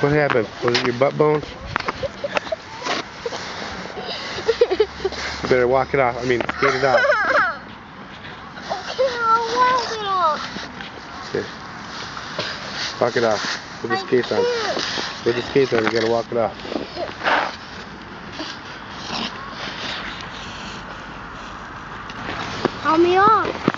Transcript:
What happened? Was it your butt bone? You better walk it off. I mean, skate it off. Okay, I'll walk it off. Okay. Walk it off. With the skates on. With the skates on, you gotta walk it off. Help me off.